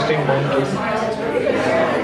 Testing 1, 2.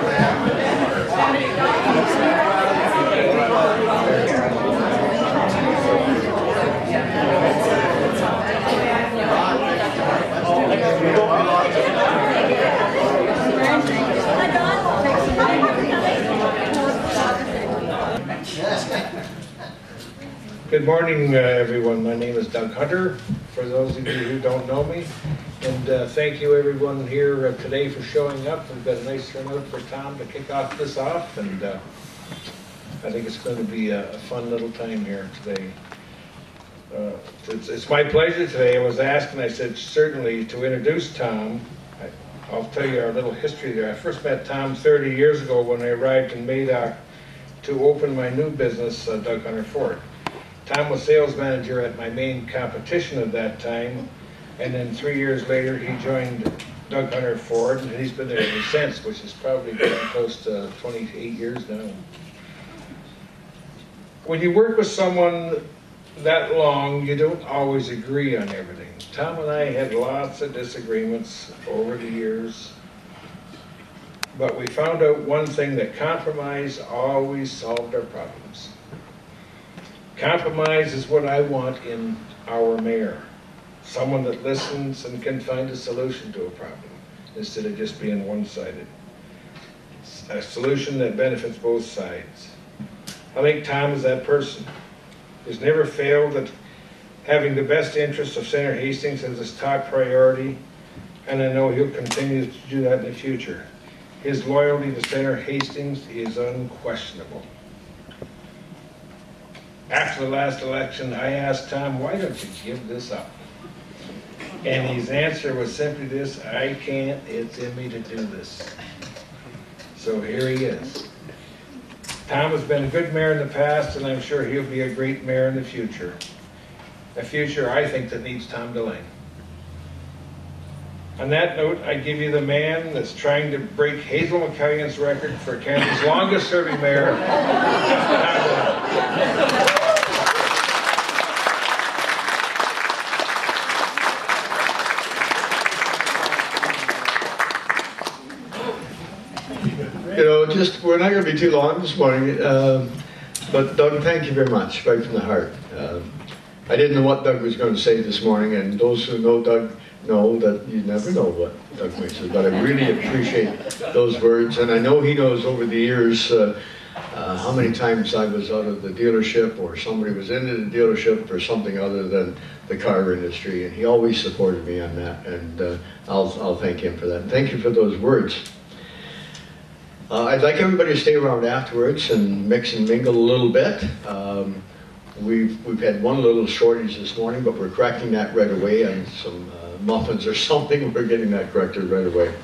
Good morning, everyone. My name is Doug Hunter, for those of you who don't know me. And thank you, everyone here today for showing up. We've got a nice turnout for Tom to kick this off, and I think it's going to be a fun little time here today. It's my pleasure today. I was asked, and I said, certainly, to introduce Tom. I'll tell you our little history there. I first met Tom 30 years ago when I arrived in Madoc to open my new business, Doug Hunter Ford. Tom was sales manager at my main competition at that time, and then 3 years later he joined Doug Hunter Ford, and he's been there ever since, which is probably getting close to 28 years now. When you work with someone that long, you don't always agree on everything. Tom and I had lots of disagreements over the years, but we found out one thing, that compromise always solved our problems. Compromise is what I want in our mayor. Someone that listens and can find a solution to a problem instead of just being one-sided. A solution that benefits both sides. I think Tom is that person. He's never failed at having the best interests of Center Hastings as his top priority, and I know he'll continue to do that in the future. His loyalty to Center Hastings is unquestionable. After the last election, I asked Tom, why don't you give this up? And his answer was simply this: I can't, it's in me to do this. So here he is. Tom has been a good mayor in the past, and I'm sure he'll be a great mayor in the future. A future, I think, that needs Tom Deline. On that note, I give you the man that's trying to break Hazel McCallion's record for Canada's longest serving mayor, Tom Deline. You know, we're not going to be too long this morning, but Doug, thank you very much, right from the heart. I didn't know what Doug was going to say this morning, and those who know Doug know that you never know what Doug might say, but I really appreciate those words, and I know he knows over the years how many times I was out of the dealership, or somebody was into the dealership for something other than the car industry, and he always supported me on that, and I'll thank him for that. And thank you for those words. I'd like everybody to stay around afterwards and mix and mingle a little bit. We've had one little shortage this morning, but we're correcting that right away on some muffins or something. We're getting that corrected right away.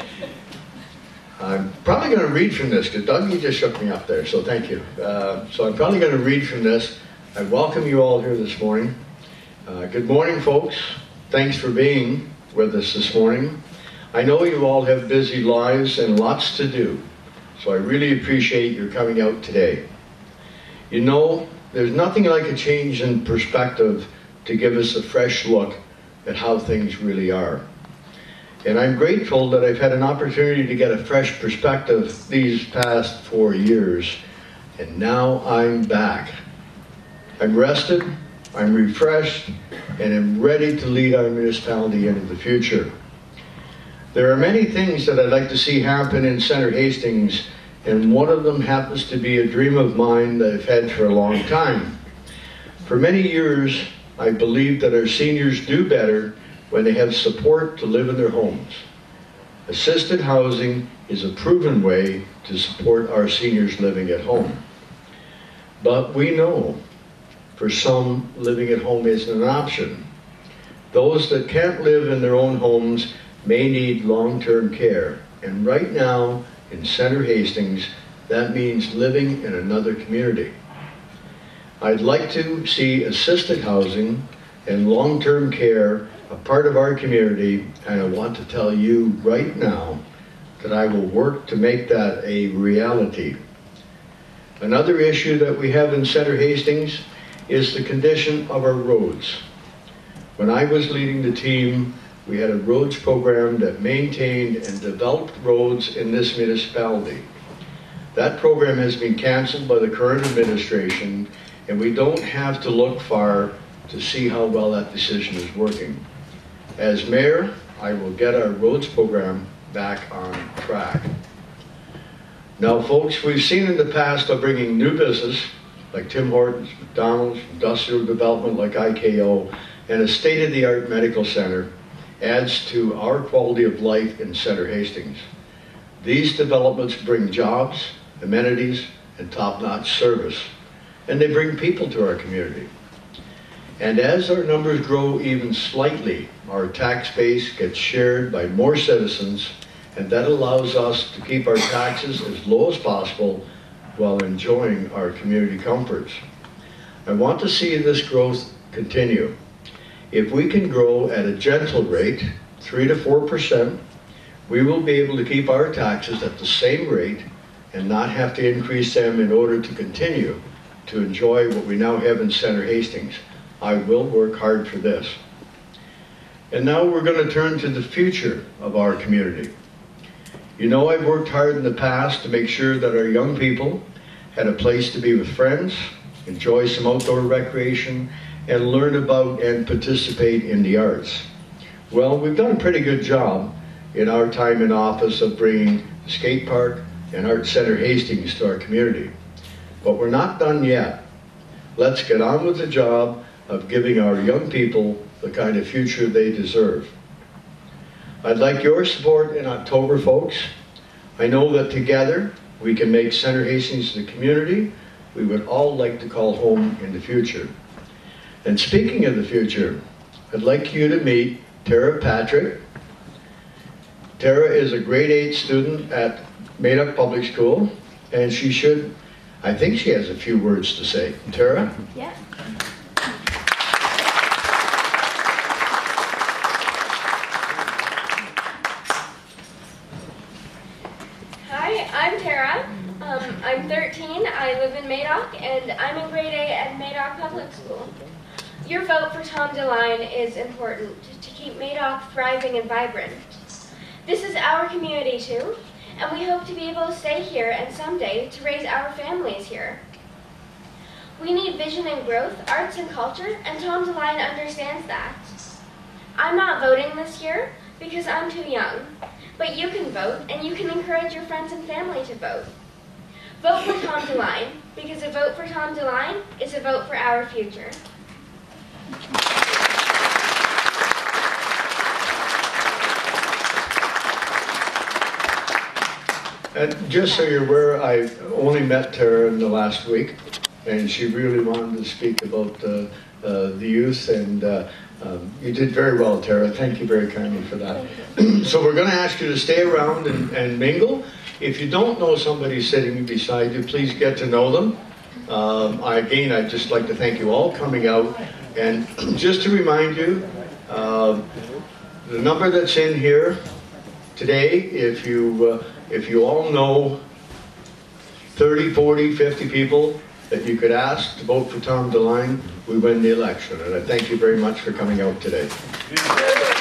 I'm probably going to read from this, because Doug, you just shook me up there, so thank you. So I'm probably going to read from this. I welcome you all here this morning. Good morning, folks. Thanks for being with us this morning. I know you all have busy lives and lots to do, so I really appreciate your coming out today. You know, there's nothing like a change in perspective to give us a fresh look at how things really are. And I'm grateful that I've had an opportunity to get a fresh perspective these past 4 years, and now I'm back. I'm rested, I'm refreshed, and I'm ready to lead our municipality into the future. There are many things that I'd like to see happen in Center Hastings, and one of them happens to be a dream of mine that I've had for a long time. For many years, I believed that our seniors do better when they have support to live in their homes. Assisted housing is a proven way to support our seniors living at home. But we know for some, living at home isn't an option. Those that can't live in their own homes may need long-term care, and right now in Center Hastings, that means living in another community. I'd like to see assisted housing and long-term care a part of our community, and I want to tell you right now that I will work to make that a reality. Another issue that we have in Center Hastings is the condition of our roads. When I was leading the team, we had a roads program that maintained and developed roads in this municipality. That program has been canceled by the current administration, and we don't have to look far to see how well that decision is working. As mayor, I will get our roads program back on track. Now folks, we've seen in the past of bringing new business like Tim Hortons, McDonald's, industrial development like IKO, and a state-of-the-art medical center adds to our quality of life in Center Hastings. These developments bring jobs, amenities, and top-notch service, and they bring people to our community. And as our numbers grow even slightly, our tax base gets shared by more citizens, and that allows us to keep our taxes as low as possible while enjoying our community comforts. I want to see this growth continue. If we can grow at a gentle rate, 3 to 4%, we will be able to keep our taxes at the same rate and not have to increase them in order to continue to enjoy what we now have in Center Hastings. I will work hard for this. And now we're going to turn to the future of our community. You know, I've worked hard in the past to make sure that our young people had a place to be with friends, enjoy some outdoor recreation, and learn about and participate in the arts. Well, we've done a pretty good job in our time in office of bringing the skate park and Art Center Hastings to our community. But we're not done yet. Let's get on with the job of giving our young people the kind of future they deserve. I'd like your support in October, folks. I know that together we can make Center Hastings the community we would all like to call home in the future. And speaking of the future, I'd like you to meet Tara Patrick. Tara is a grade 8 student at Madoc Public School, and I think she has a few words to say. Tara? Yeah. Hi, I'm Tara. I'm 13, I live in Madoc, and I'm in grade 8 at Madoc Public School. Your vote for Tom Deline is important to keep Madoc thriving and vibrant. This is our community too, and we hope to be able to stay here and someday to raise our families here. We need vision and growth, arts and culture, and Tom Deline understands that. I'm not voting this year because I'm too young, but you can vote and you can encourage your friends and family to vote. Vote for Tom Deline, because a vote for Tom Deline is a vote for our future. And just so you're aware, I only met Tara in the last week, and she really wanted to speak about the youth, and you did very well, Tara. Thank you very kindly for that. So we're going to ask you to stay around and mingle. If you don't know somebody sitting beside you, please get to know them. Again, I'd just like to thank you all coming out, and just to remind you, the number that's in here today, if you all know 30, 40, 50 people that you could ask to vote for Tom Deline, we win the election. And I thank you very much for coming out today.